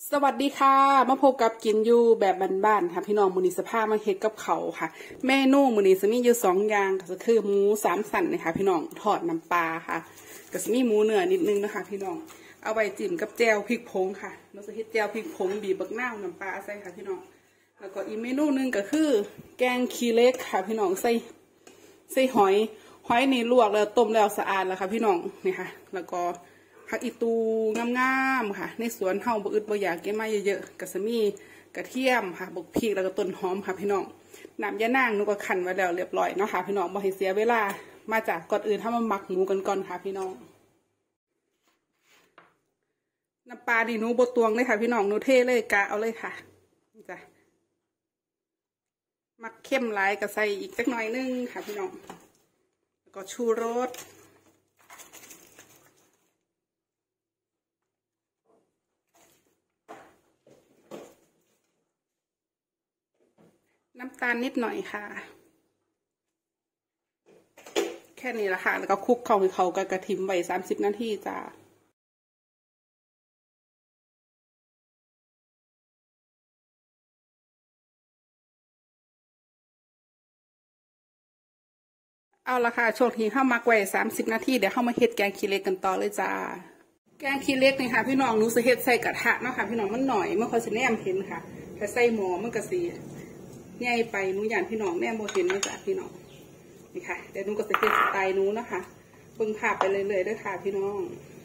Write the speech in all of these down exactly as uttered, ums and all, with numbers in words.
สวัสดีค่ะมาพบกับกินอยู่แบบบ้านๆค่ะพี่น้องมื้อนี้สภาพมาเฮ็ดกับเขาค่ะเมนูมื้อนี้จะมีอยู่สองอย่างก็คือหมูสามสันนะคะพี่น้องทอดน้ำปลาค่ะก็จะมีหมูเนื้อนิดนึงนะคะพี่น้องเอาไว้จิ้มกับแจ่วพริกผงค่ะเราจะเฮ็ดแจ่วพริกผงบีบบักนาวน้ำปลาใส่ค่ะพี่น้องแล้วก็อีกเมนูนึงก็คือแกงขี้เหล็กค่ะพี่น้องใส่ใส่หอยหอยนี่ลวกแล้วต้มแล้วสะอาดแล้วค่ะพี่น้องนี่ค่ะแล้วก็ผักอีตูงามๆค่ะในสวนเฮาบ่อึดบ่อยากเก็บมาเยอะๆก็จะมีกระเทียมค่ะบกพริกแล้วก็ต้นหอมค่ะพี่น้องน้ำยะนางหนูก็คั่นไว้แล้วเรียบร้อยเนาะค่ะพี่น้องบ่ให้เสียเวลามาจากก่อนอื่นเฮามาหมักหมูกันก่อนค่ะพี่น้องน้ำปลาดิหนูบ่ตวงเลยค่ะพี่น้องหนูเทเลยกะเอาเลยค่ะจ้ะมักเข้มหลายก็ใส่อีกสักหน่อยนึงค่ะพี่น้องแล้วก็ชูรสน้ำตาลนิดหน่อยค่ะแค่นี้ละค่ะแล้วก็คลุกเข้าให้เขากับกระถิ่มไว้สามสิบนาทีจ้าเอาละค่ะช่วงที่เข้ามักไว้สามสิบนาทีเดี๋ยวเข้ามาเฮ็ดแกงขี้เหล็กกันต่อเลยจ้าแกงขี้เหล็กนี่ค่ะพี่น้องหนูจะเฮ็ดใส่กระทะเนาะค่ะพี่น้องมันหน่อยมันค่อยสิแนมเห็นค่ะถ้าใส่หม้อมันก็สิใหญ่ไปหนูย่านพี่น้องแนมบ่เห็นเลยจ้าพี่น้องนี่ค่ะเดี๋ยวหนูก็จะเฮ็ดสไตล์หนูนะคะเบิ่งภาพไปเรื่อยๆด้วยค่ะพี่น้อง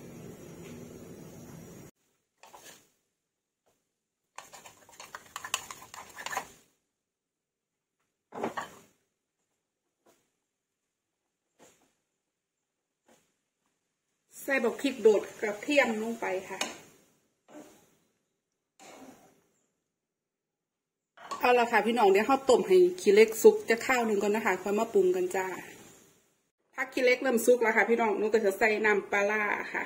ใส่บักพริกโดดกระเทียมลงไปค่ะเอาละค่ะพี่น้องเดี๋ยวเขาต้มให้ขี้เหล็กสุกจะข้าวหนึ่งก่อนนะคะค่อยมาปรุงกันจ้าถ้าขี้เหล็กเริ่มสุกแล้วค่ะพี่น้องหนูก็จะใส่น้ำปลาร้าค่ะ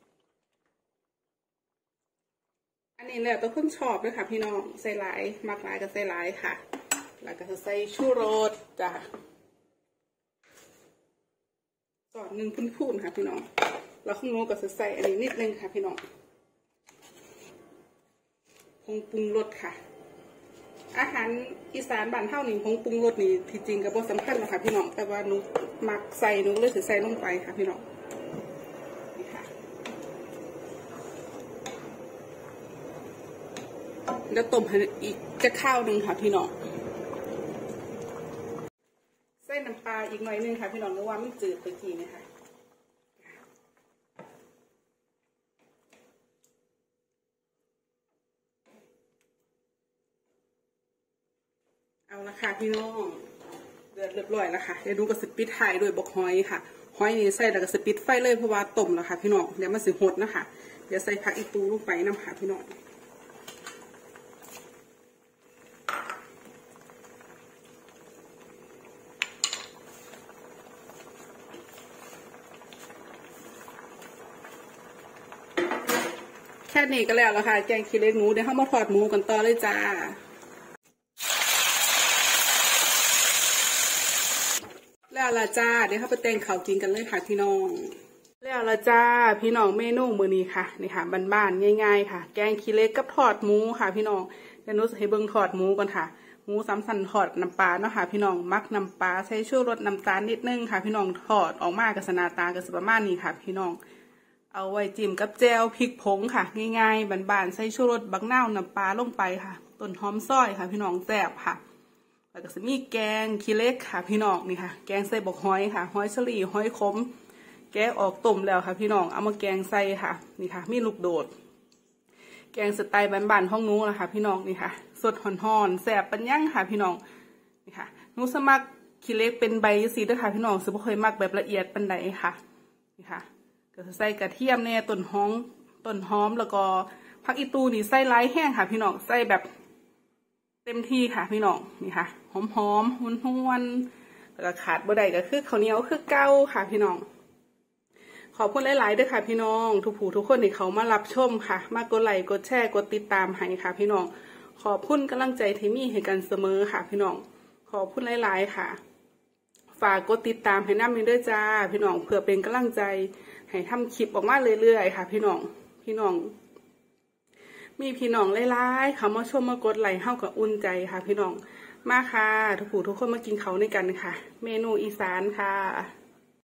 อันนี้แล้วต้องเพิ่มชอบด้วยค่ะพี่น้องใส่หลายมากหลายก็ใส่หลายค่ะแล้วก็จะใส่ชูรสจ้าก่อนหนึ่งพุ่นๆค่ะพี่น้องแล้วข้างโน้นก็จะใส่อันนี้นิดนึงค่ะพี่น้องผงปรุงรสค่ะอาหารอีสานบ้านเท่านี้ผงปรุงรสนี่ที่จริงก็บ่สำคัญหรอกค่ะพี่น้องแต่ว่าหนูมักใส่หนูเลยถือใส่ลงไปค่ะพี่น้องนี่ค่ะแล้วต้มให้อีกจะข้าวหนึ่งค่ะพี่น้องใส่น้ำปลาอีกหน่อยนึงค่ะพี่น้องเพราะว่ามันจืดไปกี่นะคะเอาละค่ะพี่น้องเดือดเรียบร้อยแล้วค่ะเดี๋ยวดูกระสปิดไทยด้วยบกหอยค่ะหอยนี่ใส่แล้วก็สปิดไฟเลยเพราะว่าต้มแล้วค่ะพี่น้องเดี๋ยวมันสิหดนะคะเดี๋ยวใส่ผักอีตูลงไปน้ำค่ะพี่น้องแค่นี้ก็แล้วละค่ะแกงขี้เหล็กหมูเดี๋ยวเข้ามาทอดหมูกันต่อเลยจ้าแล้วละจ้าเดี๋ยวเข้าไปแต่งข้าวกินกันเลยค่ะพี่น้องแล้วละจ้าพี่น้องเมนูมื้อนี้ค่ะนี่ค่ะบ้านๆง่ายๆค่ะแกงขี้เหล็กกับทอดหมูค่ะพี่น้องเดี๋ยวนุชให้เบิ่งทอดหมูก่อนค่ะหมูสามสันทอดน้ำปลาเนาะค่ะพี่น้องมักน้ำปลาใช้ชูรสน้ำตาลนิดนึงค่ะพี่น้องทอดออกมากับสนาตากับสประมาณนี้ค่ะพี่น้องเอาไว้จิ้มกับแจ่วพริกผงค่ะง่ายๆบานๆใส่ชูรสบักนาวน้ำปลาลงไปค่ะต้นหอมซอยค่ะพี่น้องแซ่บค่ะแล้วก็จะมีแกงขี้เหล็กค่ะพี่น้องนี่ค่ะแกงใส่บกหอยค่ะหอยเฉลี่หอยขมแกะออกต้มแล้วค่ะพี่น้องเอามาแกงใส่ค่ะนี่ค่ะมีลูกโดดแกงสไตล์บ้านๆห้องนู้นนะคะพี่น้องนี่ค่ะสดห่อนๆแซ่บปัญญังค่ะพี่น้องนี่ค่ะหนูสมัครขี้เหล็กเป็นใบสีด้วยค่ะพี่น้องซึ่งไม่เคยมักแบบละเอียดปันใดค่ะนี่ค่ะก็จะใส่กระเทียมเนี่ยต้นหอมต้นหอมแล้วก็ผักอีตูนี่ใส่ไร้แห้งค่ะพี่น้องใส่แบบเต็มที่ค่ะพี่น้องนี่ค่ะหอมหอมหุนหวนแล้วก็ขาดบ่ได้ก็คือข้าวเหนียวคือเก้าค่ะพี่น้องขอบคุณหลายๆด้วยค่ะพี่น้องทุกผู้ทุกคนที่เขามารับชมค่ะมากดไลค์กดแชร์กดติดตามให้ค่ะพี่น้องขอบคุณกำลังใจที่มีให้กันเสมอค่ะพี่น้องขอบคุณหลายๆค่ะฝากกดติดตามให้น้ำมีด้วยจ้าพี่น้องเพื่อเป็นกำลังใจให้ทำคลิปออกมาเรื่อยๆค่ะพี่น้องพี่น้องมีพี่น้องหลายๆเขามาชมมากดไลค์เฮากับอุ่นใจค่ะพี่น้องมาค่ะทุกผู้ทุกคนมากินเขาในกันค่ะเมนูอีสานค่ะ